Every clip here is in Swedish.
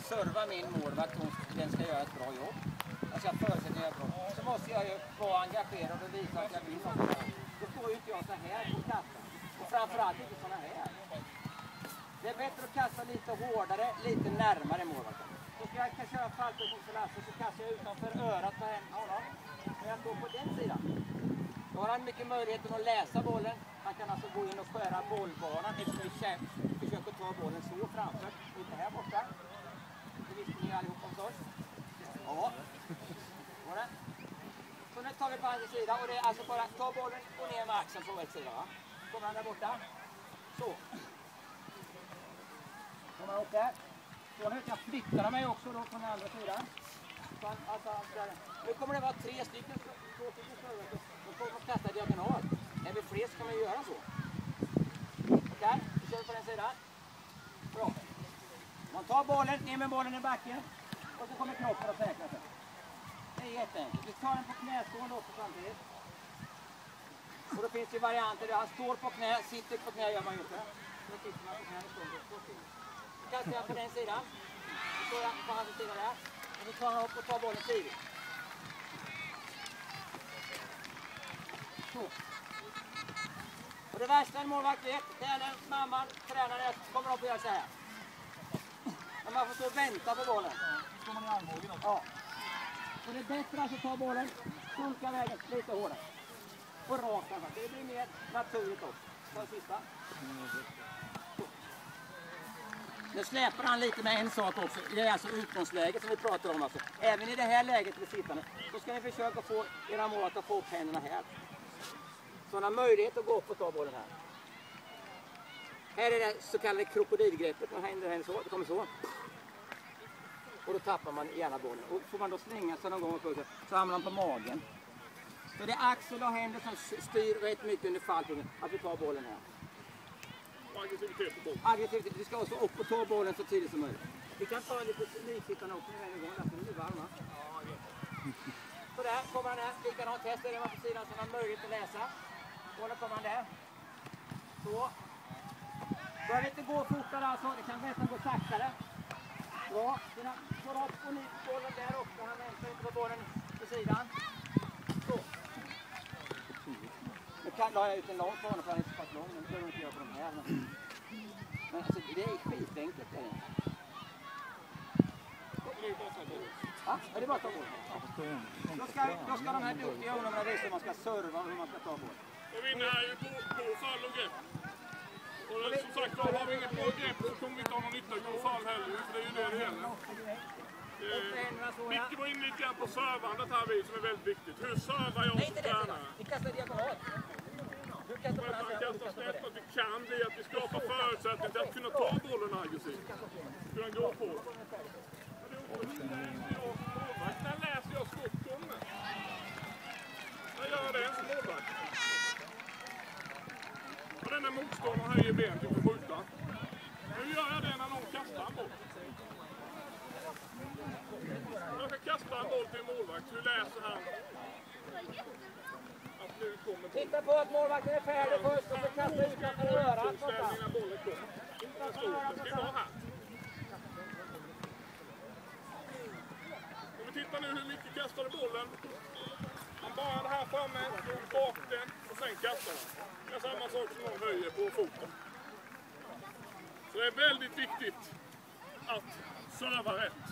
serva min målvakt, den ska göra ett bra jobb. Alltså jag förutsätter att jag så måste jag ju vara engagerad och visa att jag vill något. Då får ju inte jag så här på kassan. Och framförallt inte såna här. Det är bättre att kasta lite hårdare, lite närmare målvakten. Så ska jag köra falltid mot Lasse så kastar jag utanför örat på honom. Men jag står på den sidan. Då har han mycket möjlighet att läsa bollen. Han kan alltså gå in och skära bollbanan eftersom vi försöker ta bollen så framför. Inte här borta. Det visste ni allihop om först. Ja. Var det? Så nu tar vi på andra sidan och det är alltså bara ta bollen och ner med axeln på rätt sida. Va? Kommer han där borta. Så. Kommer han upp där. Så nu kan jag flytta mig också då från den andra sidan. Så alltså, nu kommer det vara 3 stycken. Då får man kasta diagonal. Är vi fler så kan man göra så. Okej, vi kör på den sidan. Bra. Man tar bollen, ner med bollen i backen. Och så kommer knoppen att säkra sig. Det är jätteenkelt. Vi tar den på knästående också samtidigt. Och då finns det varianter där han står på knä, sitter på knä gör man ju inte. Så sitter man på knä och står. Så kastar jag på den sidan. Så står jag på hans sida där. Och så tar han upp och tar bollen tidigt. Så. Och det värsta en målvakt vet, det är när mamman, tränaren, kommer upp och gör så här. När man får stå och vänta på bollen. Så står man i armbågen också. Ja. Så det är bättre att ta bollen, sulka vägen lite hårdare. Och rakt alltså. Det blir mer naturligt också. Ta sista. Så. Nu släpar han lite med en sak också. Det är alltså utgångsläget som vi pratar om. Alltså. Även i det här läget vi sitter så ska ni försöka få era mål att få upp händerna här. Så han har möjlighet att gå upp och ta bollen här. Här är det så kallade krokodilgreppet. Man händer så, det kommer så. Och då tappar man gärna bollen. Och får man då slänga sig någon gång på så hamnar man på magen. Så det är axel och händer som styr rätt mycket under falltiden. Att vi tar bollen här. Aggressivitet på bollen. Aggressivitet. Vi ska också upp och ta bollen så tidigt som möjligt. Vi kan ta lite nyfittande också med en gång. Därför är det varma. Så där kommer han här. Likadant test är det man på sidan så man har möjlighet att läsa. Och då kommer han där. Så. Börjar inte gå fortare alltså. Det kan nästan gå saktare. Bra. Får upp och ner bollen där också. Han väntar inte på bollen på sidan. Så. Nu la jag ut en lång bana för han är så pass lång. Nu behöver inte göra på de här. Men alltså det är skitenkelt. Är det? Ja, är det bara att ta bollen? Då ska de här duktiga ungdomarna visa hur man ska serva och hur man ska ta bollen. Och vinner här ju på fall och grepp. Och som sagt, har vi inget bra grepp så kommer vi inte ha någon nytta av fall heller. För det är ju det det gäller. Micke var inne lite grann på servandet här som är väldigt viktigt. Hur servar jag som tränare? Vi kastar diagonal. Du kastar på den här sidan. Kastar snett att vi kan bli att vi skapar förutsättningar till att kunna ta bollen aggressivt. Kunna gå på. När läser jag skottommen? Jag gör det som målvakt. Och den här motståndaren höjer benet inför skjuta. Nu gör jag det när någon kastar en boll. Jag ska kasta en boll till en målvakt. Hur läser han? Att nu kommer bollen. Titta på att målvakten är färdig först och så kastar utanför örat. Ställning när bollen kommer. Inte den ska vara här. Om vi tittar nu hur mycket kastade bollen. Han bara här framme, drog bak den och sen kastar han. Det är samma sak som någon höjer på foten. Så det är väldigt viktigt att serva rätt.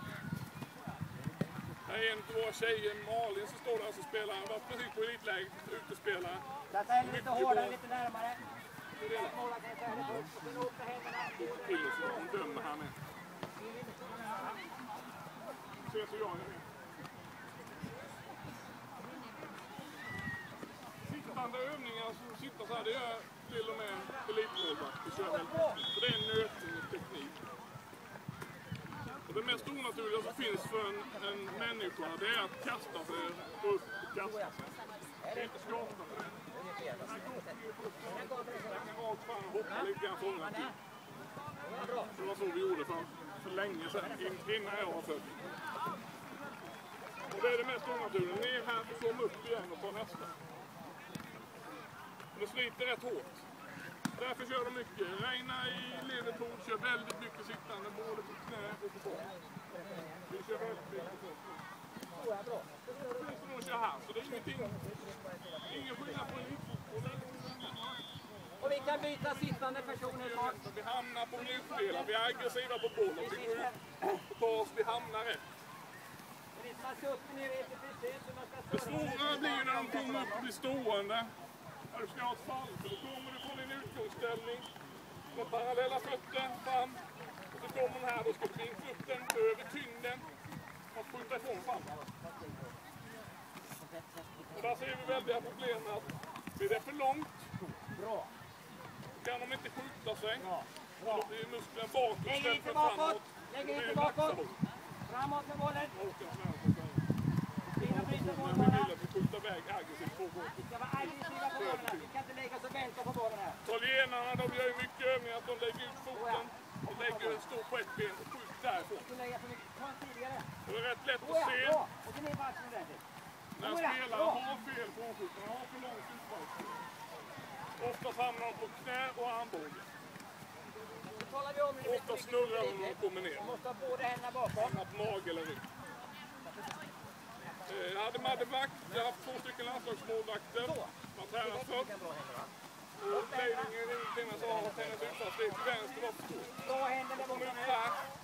Här är en av våra tjejer, Malin, som står där och spelar. Han var precis på elitläget, utespelare. Kasta in lite hårdare, lite närmare. Målvakten är färdig först och sen upp med händerna. Till och så de dömer här med. Så jag är med. Sittande övningar som sitter så här, det gör till och med elitmålvakt. Så det är en nötning och teknik. Och det mest onaturliga som finns för en människa, det är att kasta sig upp och kasta sig. Det är inte skapande för det. Den kan rakt fram och hoppa lite grann fånga till. Det var så vi gjorde för länge sedan, innan jag var född. Och det är det mest onaturliga. Ner här och komma upp igen och ta nästa. Och det sliter rätt hårt. Därför kör de mycket. Reina i Liverpool kör väldigt mycket sittande både på knä och på bak. jag här. Så det är ingen skillnad på elitfotboll. Och vi kan byta sittande personer. Vi hamnar på minutdelar, vi är aggressiva på bollen. Vi går ut och tar oss, vi hamnar rätt. Det svåra blir när de kommer upp och blir stående. När du ska ha ett fall, för då kommer du från din utgångsställning med parallella fötter fram. Och så kommer den här, då ska du bli foten över tyngden och skjuta ifrån fram. Och där ser vi väldiga problem med att blir det för långt, kan de inte skjuta sig. Då blir musklerna bakåt istället för framåt. Lägg inte bakåt. Framåt med bollen. Vi vill att vi skjuter iväg aggressivt på bollen. Vi ska vara aggressiva på bollen. Vi kan inte lägga oss och vänta på bollen här. Italienarna, de gör ju mycket övningar att de lägger ut foten. De lägger en stor på ett ben och skjuter därifrån. Det är rätt lätt att se. När spelaren har fel frånskjutning, har för långt utfallsspel. Oftast hamnar de på knä och armbåge. Ofta snurrar de när de kommer ner. Måste ha båda händerna bakom. Hamnar på mage eller rygg. Jag hade Madde Vakt, jag har haft 2 stycken landslagsmålvakter. Man tränar först. Och playningen i tennis har tennis utfallssteg till vänster var för stort. Kommer ut här.